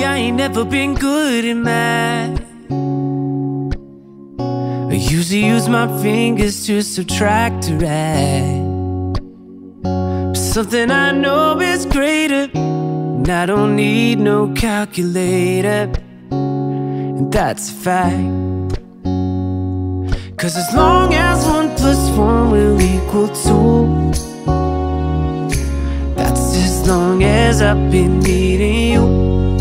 I ain't never been good at math. I usually use my fingers to subtract or add. But something I know is greater, and I don't need no calculator, and that's a fact. 'Cause as long as 1 + 1 will equal 2, that's as long as I've been needing you.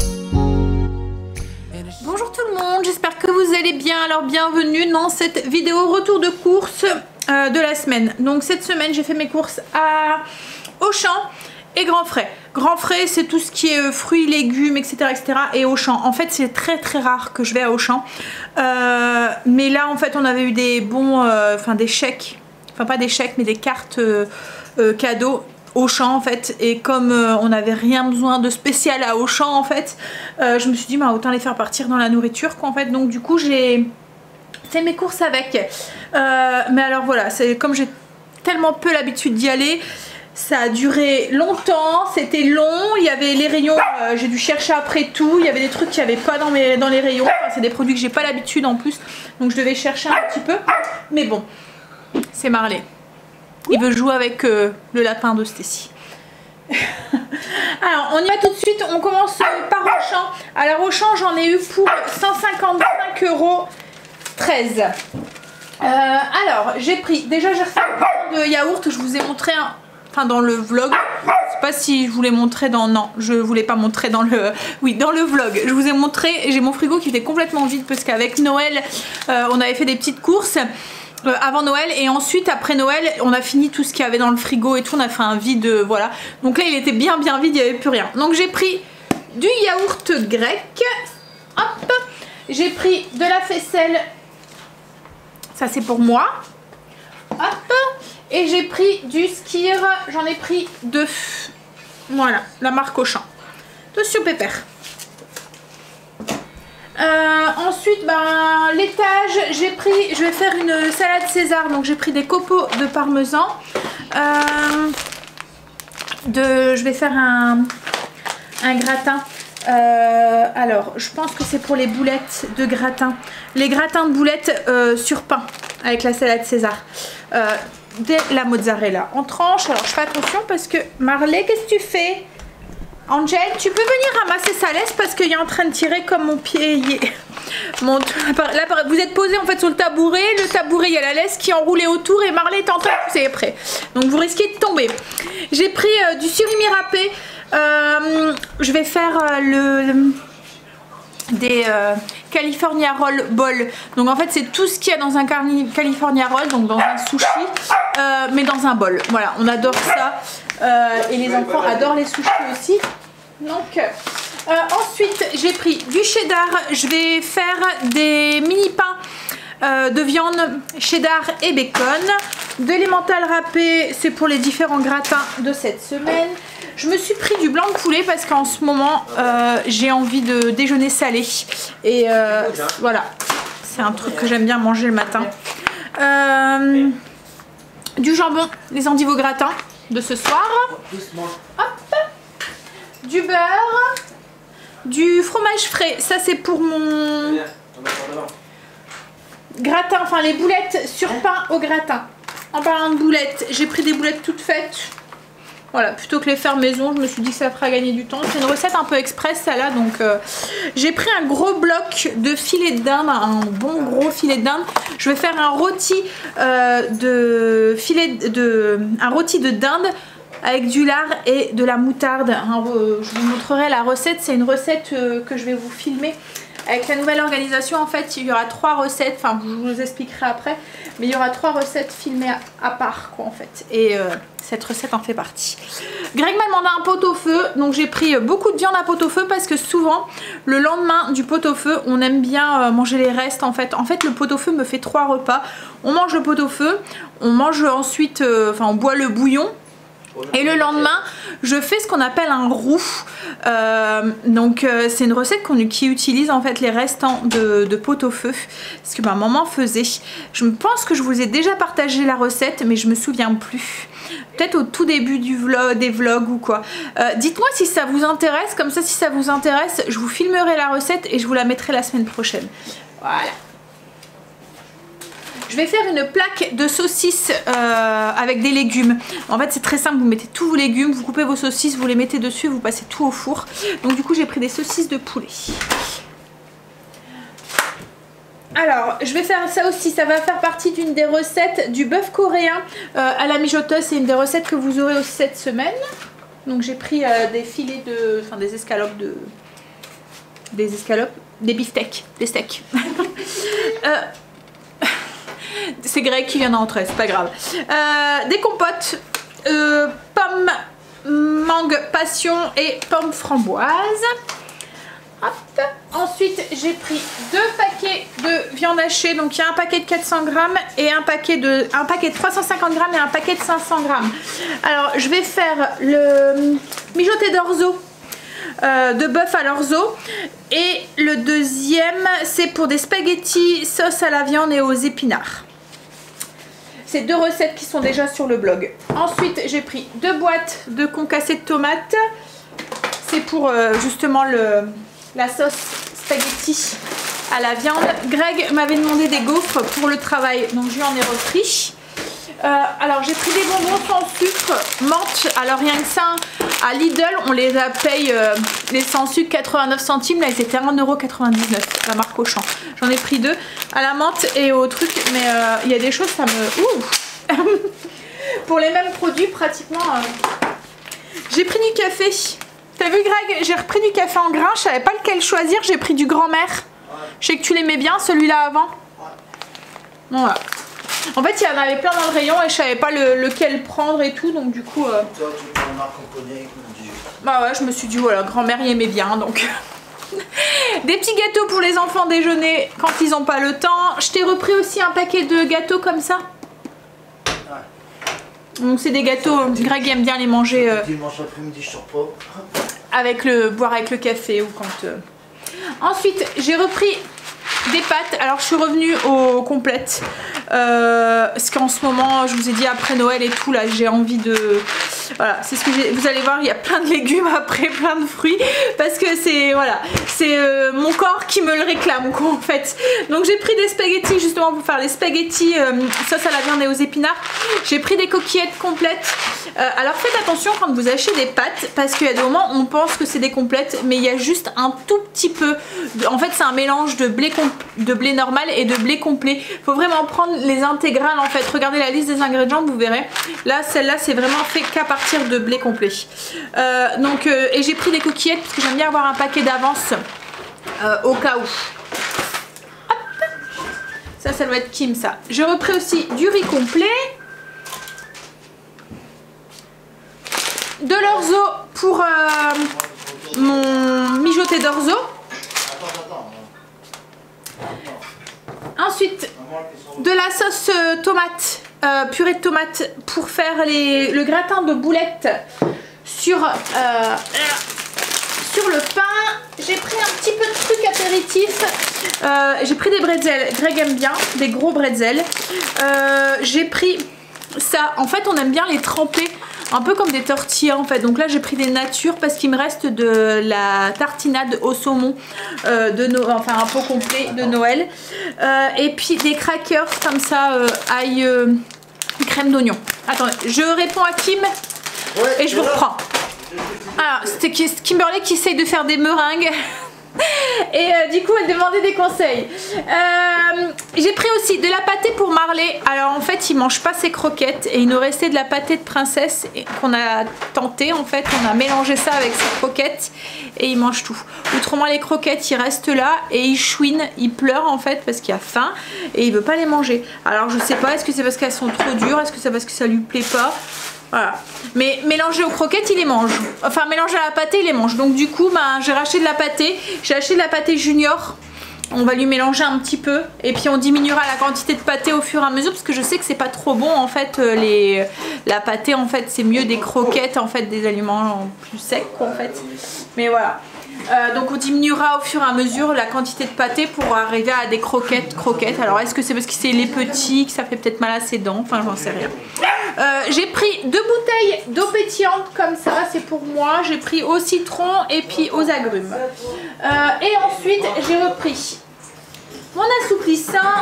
Bonjour tout le monde, j'espère que vous allez bien. Alors bienvenue dans cette vidéo retour de course de la semaine. Donc cette semaine j'ai fait mes courses à Auchan et Grand Frais. Grand Frais c'est tout ce qui est fruits, légumes, etc., etc. Et Auchan, en fait c'est très rare que je vais à Auchan. Mais là en fait on avait eu des bons, des chèques, enfin pas des chèques mais des cartes cadeaux Auchan en fait, et comme on n'avait rien besoin de spécial à Auchan en fait, je me suis dit bah, autant les faire partir dans la nourriture quoi en fait. Donc du coup j'ai fait mes courses avec, mais alors voilà, c'est comme j'ai tellement peu l'habitude d'y aller, ça a duré longtemps, c'était long, il y avait les rayons, j'ai dû chercher après tout, il y avait des trucs qu'il n'y avait pas dans les rayons, enfin, c'est des produits que j'ai pas l'habitude en plus, donc je devais chercher un petit peu, mais bon, c'est Marley. Il veut jouer avec le lapin de Stacy. Alors on y va tout de suite, on commence par Auchan. Alors Auchan j'en ai eu pour 155,13 €. Alors j'ai pris, déjà j'ai refait un peu de yaourt, je vous ai montré dans le vlog. Je sais pas si je voulais montrer dans... Non, je voulais pas montrer dans le... Oui, dans le vlog. Je vous ai montré, j'ai mon frigo qui était complètement vide parce qu'avec Noël, on avait fait des petites courses. Avant Noël, et ensuite après Noël on a fini tout ce qu'il y avait dans le frigo et tout, on a fait un vide, voilà, donc là il était bien vide, il n'y avait plus rien. Donc j'ai pris du yaourt grec, hop, j'ai pris de la faisselle, ça c'est pour moi, hop, et j'ai pris du Skyr, j'en ai pris 2, voilà, la marque Auchan, tout sur Pépère. Ensuite laitage, j'ai pris, je vais faire une salade César, donc j'ai pris des copeaux de parmesan, je vais faire un gratin, alors je pense que c'est pour les boulettes de gratin, les gratins de boulettes sur pain avec la salade César, de la mozzarella en tranches. Alors je fais attention parce que Marley, qu'est-ce que tu fais? Angel, tu peux venir ramasser sa laisse parce qu'il est en train de tirer comme mon pied. Là, vous êtes posé en fait sur le tabouret. Le tabouret, il y a la laisse qui est enroulée autour et Marley est en train de pousser après. Donc vous risquez de tomber. J'ai pris du surimi râpé. Je vais faire des California Roll Ball. Donc en fait c'est tout ce qu'il y a dans un California Roll, donc dans un sushi, mais dans un bol. Voilà, on adore ça. Et les enfants adorent les sushis aussi. Donc ensuite j'ai pris du cheddar. Je vais faire des mini pains de viande cheddar et bacon. De l'emmental râpé, c'est pour les différents gratins de cette semaine. Je me suis pris du blanc de poulet parce qu'en ce moment j'ai envie de déjeuner salé. Et voilà, c'est un truc que j'aime bien manger le matin. Du jambon, les endives au gratin de ce soir. Hop. Du beurre. Du fromage frais, ça c'est pour mon gratin, enfin les boulettes sur pain au gratin. En parlant de boulettes, j'ai pris des boulettes toutes faites. Voilà, plutôt que les faire maison, je me suis dit que ça fera gagner du temps. C'est une recette un peu express ça là, donc j'ai pris un gros bloc de filet de dinde, un bon gros filet de dinde. Je vais faire un rôti de dinde avec du lard et de la moutarde. Je vous montrerai la recette, c'est une recette que je vais vous filmer. Avec la nouvelle organisation en fait il y aura 3 recettes, enfin je vous expliquerai après, mais il y aura 3 recettes filmées à part quoi en fait, et cette recette en fait partie. Greg m'a demandé un pot-au-feu, donc j'ai pris beaucoup de viande à pot-au-feu parce que souvent le lendemain du pot-au-feu on aime bien manger les restes en fait. En fait le pot-au-feu me fait 3 repas, on mange le pot-au-feu, on mange ensuite, on boit le bouillon Et le lendemain, je fais ce qu'on appelle un roux. C'est une recette qui utilise en fait les restants de pot-au-feu. Ce que ma maman faisait. Je pense que je vous ai déjà partagé la recette, mais je me souviens plus. Peut-être au tout début des vlogs ou quoi. Dites-moi si ça vous intéresse. Comme ça, si ça vous intéresse, je vous filmerai la recette et je vous la mettrai la semaine prochaine. Voilà. Je vais faire une plaque de saucisses avec des légumes. En fait c'est très simple, vous mettez tous vos légumes, vous coupez vos saucisses, vous les mettez dessus, vous passez tout au four. Donc du coup j'ai pris des saucisses de poulet. Alors je vais faire ça aussi, ça va faire partie d'une des recettes du bœuf coréen à la mijoteuse. C'est une des recettes que vous aurez aussi cette semaine. Donc j'ai pris des filets des escalopes des beefsteaks, des steaks. C'est Greg qui vient d'entrer, c'est pas grave. Des compotes, pommes, mangue, passion et pommes framboises. Hop. Ensuite, j'ai pris 2 paquets de viande hachée. Donc, il y a un paquet de 400 grammes et un paquet de 350 grammes et un paquet de 500 grammes. Alors, je vais faire le mijoté d'orzo. De bœuf à l'orzo, et le deuxième c'est pour des spaghettis sauce à la viande et aux épinards. C'est 2 recettes qui sont déjà sur le blog. Ensuite j'ai pris 2 boîtes de concassé de tomates. C'est pour justement la sauce spaghetti à la viande. Greg m'avait demandé des gaufres pour le travail, donc je lui en ai repris. Alors j'ai pris des bonbons sans sucre, menthe. Alors rien que ça, à Lidl on les paye les sans sucre 89 centimes. Là ils étaient à 1,99 €, la marque Auchan. J'en ai pris 2 à la menthe et au truc. Mais il y a des choses, ça me... Ouh. Pour les mêmes produits pratiquement. J'ai pris du café. T'as vu Greg, j'ai repris du café en grain. Je savais pas lequel choisir, j'ai pris du grand-mère. Je sais que tu l'aimais bien celui-là avant. Voilà. En fait, il y en avait plein dans le rayon et je savais pas lequel prendre et tout, donc du coup... Bah ouais, je me suis dit, voilà, grand-mère y aimait bien, donc... Des petits gâteaux pour les enfants déjeuner quand ils n'ont pas le temps. Je t'ai repris aussi un paquet de gâteaux comme ça. Donc c'est des gâteaux, Greg aime bien les manger... Dimanche après-midi, je sors pas. Boire avec le café ou quand... Ensuite, j'ai repris... des pâtes. Alors je suis revenue aux complètes parce qu'en ce moment je vous ai dit après Noël et tout là j'ai envie de... Voilà, c'est ce que j'ai... Vous allez voir, il y a plein de légumes après, plein de fruits parce que c'est... Voilà, c'est mon corps qui me le réclame quoi en fait. Donc j'ai pris des spaghettis justement pour faire les spaghettis sauce à la viande et aux épinards. J'ai pris des coquillettes complètes. Alors faites attention quand vous achetez des pâtes parce qu'il y a des moments on pense que c'est des complètes mais il y a juste un tout petit peu... En fait c'est un mélange de blé normal et de blé complet. Faut vraiment prendre les intégrales en fait. Regardez la liste des ingrédients, vous verrez. Là, celle-là, c'est vraiment fait qu'à partir de blé complet. Et j'ai pris des coquillettes parce que j'aime bien avoir un paquet d'avance au cas où. Hop. Ça doit être Kim, ça. J'ai repris aussi du riz complet. De l'orzo pour mon mijoté d'orzo. Ensuite, de la sauce tomate, purée de tomate pour faire le gratin de boulettes sur le pain. J'ai pris un petit peu de trucs apéritifs. J'ai pris des bretzels, Greg aime bien, des gros bretzels. J'ai pris ça, en fait on aime bien les tremper. Un peu comme des tortillas en fait. Donc là j'ai pris des natures parce qu'il me reste de la tartinade au saumon enfin un pot complet de Noël. Et puis des crackers comme ça ail crème d'oignon. Attendez, je réponds à Kim et je vous reprends. Alors c'était Kimberly qui essaye de faire des meringues. Et du coup elle demandait des conseils. J'ai pris aussi de la pâtée pour Marley. Alors en fait il mange pas ses croquettes et il nous restait de la pâtée de princesse qu'on a tenté en fait. On a mélangé ça avec ses croquettes et il mange tout. Autrement les croquettes il reste là et il chouine, il pleure en fait parce qu'il a faim et il veut pas les manger. Alors je sais pas, est-ce que c'est parce qu'elles sont trop dures, est-ce que c'est parce que ça lui plaît pas? Voilà. Mais mélangé aux croquettes il les mange. Enfin mélangé à la pâtée il les mange. Donc du coup j'ai racheté de la pâtée. J'ai acheté de la pâtée junior On va lui mélanger un petit peu et puis on diminuera la quantité de pâté au fur et à mesure parce que je sais que c'est pas trop bon en fait la pâté en fait c'est mieux des croquettes en fait des aliments plus secs quoi, en fait. Mais voilà. Donc on diminuera au fur et à mesure la quantité de pâté pour arriver à des croquettes. Alors est-ce que c'est parce que c'est les petits que ça fait peut-être mal à ses dents? Enfin j'en sais rien. J'ai pris 2 bouteilles d'eau pétillante comme ça, c'est pour moi. J'ai pris au citron et puis aux agrumes. Et ensuite j'ai repris mon assouplissant,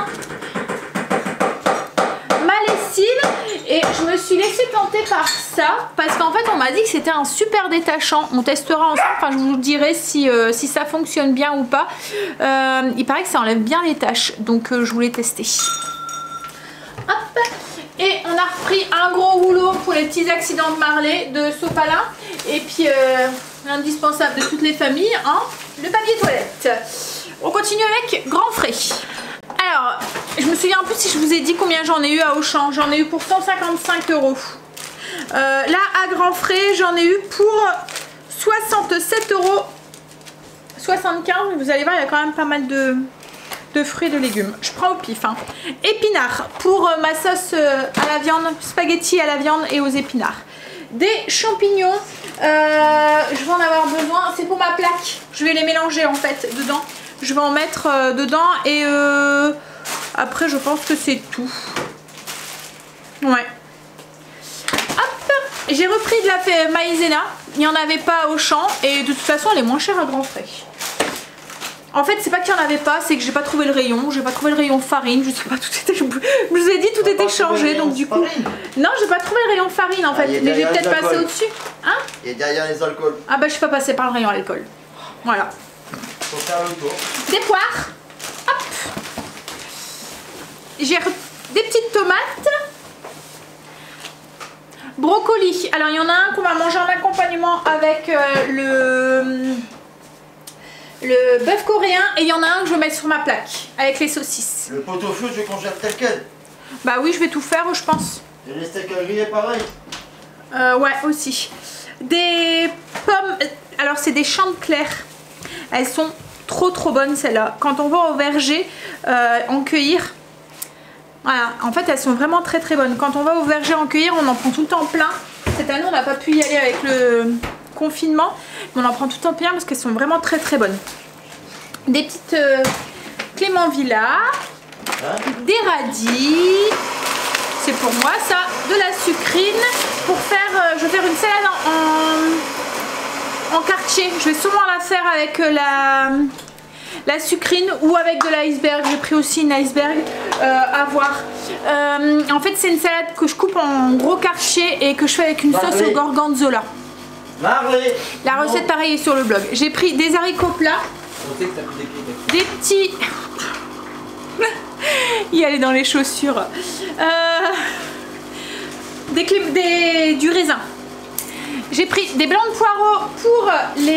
ma lessive et je me suis laissée tenter par ça parce qu'en fait on m'a dit que c'était un super détachant. On testera ensemble, enfin je vous dirai si ça fonctionne bien ou pas. Il paraît que ça enlève bien les taches donc je voulais tester. Hop. Et on a repris un gros rouleau pour les petits accidents de Marley de sopalin et puis l'indispensable de toutes les familles, hein, le papier toilette. On continue avec Grand Frais. Alors, je me souviens plus si je vous ai dit combien j'en ai eu à Auchan. J'en ai eu pour 155 €. Là, à Grand Frais, j'en ai eu pour 67,75 €. Vous allez voir, il y a quand même pas mal de fruits et de légumes. Je prends au pif. Hein. Épinards pour ma sauce à la viande, spaghetti à la viande et aux épinards. Des champignons, je vais en avoir besoin. C'est pour ma plaque. Je vais les mélanger en fait dedans. Je vais en mettre dedans et après je pense que c'est tout. Ouais. Hop. J'ai repris de la maïzena. Il n'y en avait pas au champ et de toute façon elle est moins chère à Grand Frais. En fait c'est pas qu'il n'y en avait pas, c'est que j'ai pas trouvé le rayon. J'ai pas trouvé le rayon farine. Je sais pas, tout était. Je vous ai dit tout était changé donc du coup. Non j'ai pas trouvé le rayon farine en fait. Mais j'ai peut-être passé au-dessus. Hein? Et derrière les alcools. Ah bah je suis pas passée par le rayon alcool. Voilà. Faut faire le tour. Des poires. Hop. J'ai des petites tomates. Brocoli. Alors il y en a un qu'on va manger en accompagnement avec le bœuf coréen. Et il y en a un que je vais mettre sur ma plaque avec les saucisses. Le pot-au-feu, je congèle tel quel. Bah oui, je vais tout faire, je pense. Et les steaks à griller, pareil. Ouais, aussi. Des pommes. Alors c'est des Chantecler. Elles sont trop bonnes celles-là. Quand on va au verger en cueillir, voilà, en fait elles sont vraiment très bonnes. Quand on va au verger en cueillir, on en prend tout le temps plein. Cette année on n'a pas pu y aller avec le confinement, mais on en prend tout le temps plein parce qu'elles sont vraiment très bonnes. Des petites Clément Villa, des radis, c'est pour moi ça, de la sucrine pour faire, je vais faire une salade en quartier. Je vais sûrement la faire avec la sucrine ou avec de l'iceberg. J'ai pris aussi une iceberg à voir. En fait c'est une salade que je coupe en gros quartier et que je fais avec une sauce au gorgonzola. Marley. La recette pareil est sur le blog. J'ai pris des haricots plats, des petits... Il allait dans les chaussures. Du raisin. J'ai pris des blancs de poireaux pour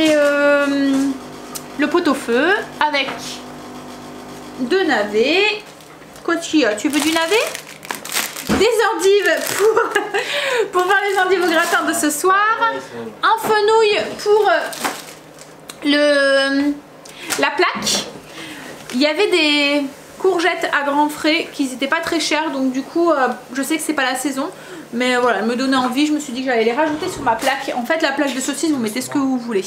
le pot-au-feu avec de navets. Quoi tu veux du navet? Des endives pour faire les endives au gratin de ce soir. Un fenouil pour la plaque. Il y avait des courgettes à Grand Frais qui n'étaient pas très chères, donc du coup je sais que c'est pas la saison, mais voilà, elle me donnait envie, je me suis dit que j'allais les rajouter sur ma plaque. En fait la plaque de saucisse, vous mettez ce que vous voulez.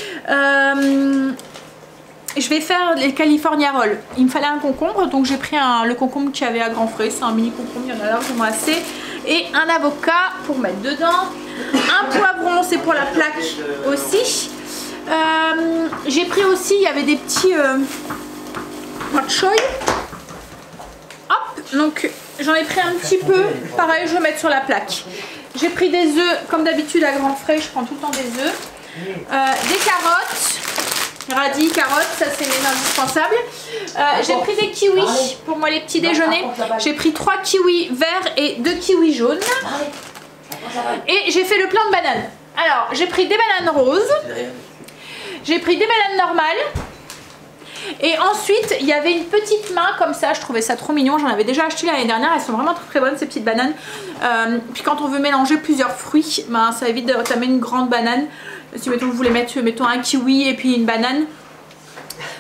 Je vais faire les California Rolls. Il me fallait un concombre, donc j'ai pris le concombre qu'il y avait à Grand Frais. C'est un mini concombre, il y en a largement assez. Et un avocat pour mettre dedans. Un poivron, c'est pour la plaque aussi. J'ai pris aussi, il y avait des petits bok choy. Hop, donc j'en ai pris un petit peu. Pareil, je vais mettre sur la plaque. J'ai pris des œufs, comme d'habitude à Grand Frais, je prends tout le temps des œufs. Des carottes. Radis, carottes, ça c'est mes indispensables. J'ai pris des kiwis pour moi les petits déjeuners. J'ai pris 3 kiwis verts et 2 kiwis jaunes. Et j'ai fait le plein de bananes. Alors j'ai pris des bananes roses. J'ai pris des bananes normales. Et ensuite il y avait une petite main comme ça, je trouvais ça trop mignon. J'en avais déjà acheté l'année dernière, elles sont vraiment très bonnes ces petites bananes. Puis quand on veut mélanger plusieurs fruits, ben, ça évite d'entamer une grande banane. Si mettons, vous voulez mettre mettons un kiwi et puis une banane,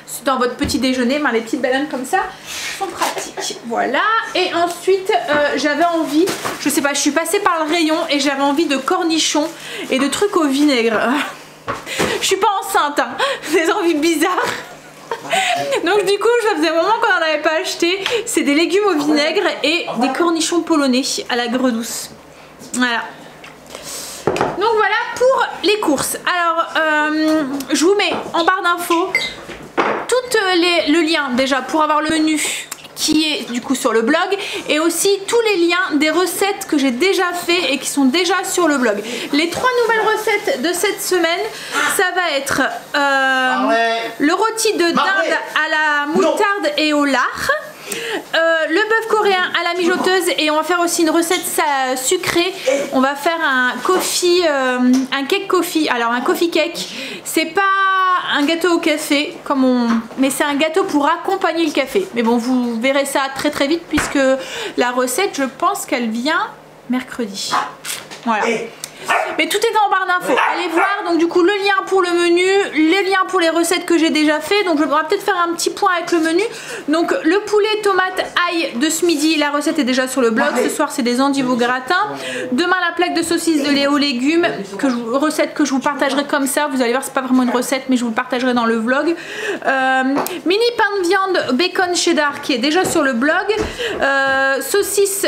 dans votre petit déjeuner. Ben, les petites bananes comme ça sont pratiques. Voilà. Et ensuite, j'avais envie, je sais pas, je suis passée par le rayon et j'avais envie de cornichons et de trucs au vinaigre. Je suis pas enceinte, hein. Des envies bizarres. Donc du coup, ça faisait un moment qu'on n'en avait pas acheté. C'est des légumes au vinaigre et des cornichons polonais à la greu douce. Voilà. Donc voilà pour les courses. Alors, je vous mets en barre d'infos le lien déjà pour avoir le menu qui est du coup sur le blog et aussi tous les liens des recettes que j'ai déjà fait et qui sont déjà sur le blog. Les 3 nouvelles recettes de cette semaine, ça va être le rôti de dinde à la moutarde et au lard. Le bœuf coréen à la mijoteuse et on va faire aussi une recette sucrée. On va faire un cake coffee. Alors un coffee cake, c'est pas un gâteau au café mais c'est un gâteau pour accompagner le café. Mais bon, vous verrez ça très très vite puisque la recette, je pense qu'elle vient mercredi. Voilà. Mais tout est en barre d'infos. Allez voir donc du coup le lien pour le menu, les liens pour les recettes que j'ai déjà fait. Donc je vais peut-être faire un petit point avec le menu. Donc le poulet tomate ail de ce midi, la recette est déjà sur le blog. Ce soir c'est des endives au gratin. Demain la plaque de saucisse de lait aux légumes, recette que je vous partagerai comme ça. Vous allez voir, c'est pas vraiment une recette mais je vous le partagerai dans le vlog. Mini pain de viande bacon cheddar qui est déjà sur le blog. Saucisse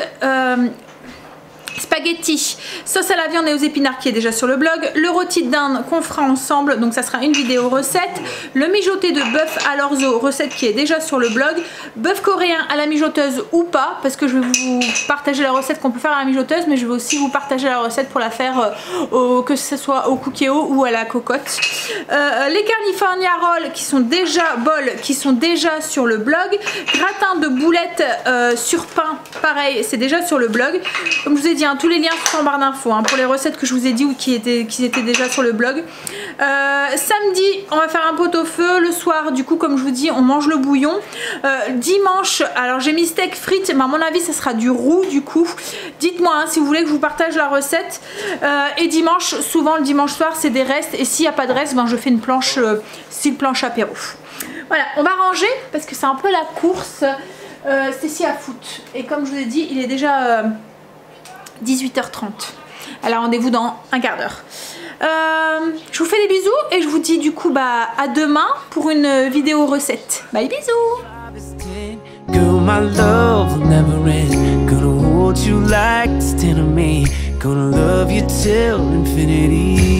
spaghetti, sauce à la viande et aux épinards qui est déjà sur le blog. Le rôti de dinde qu'on fera ensemble, donc ça sera une vidéo recette. Le mijoté de bœuf à l'orzo, recette qui est déjà sur le blog. Bœuf coréen à la mijoteuse ou pas, parce que je vais vous partager la recette qu'on peut faire à la mijoteuse, mais je vais aussi vous partager la recette pour la faire que ce soit au cookéo ou à la cocotte. Les California rolls qui sont déjà sur le blog. Gratin de boulettes sur pain, pareil, c'est déjà sur le blog. Comme je vous ai dit, tous les liens sont en barre d'infos pour les recettes que je vous ai dit ou qui étaient déjà sur le blog. Samedi, on va faire un pot-au-feu. Le soir, du coup, comme je vous dis, on mange le bouillon. Dimanche, alors j'ai mis steak frites, mais à mon avis, ça sera du roux du coup. Dites-moi si vous voulez que je vous partage la recette. Et dimanche, souvent le dimanche soir, c'est des restes. Et s'il n'y a pas de reste, je fais une planche, style planche apéro. Voilà, on va ranger parce que c'est un peu la course. Stécie à foot. Et comme je vous ai dit, il est déjà 18h30. Alors rendez-vous dans un quart d'heure. Je vous fais des bisous et je vous dis du coup à demain pour une vidéo recette. Bye, bisous. Girl, my love will never end. Gonna hold you like this to me. Gonna love you till infinity.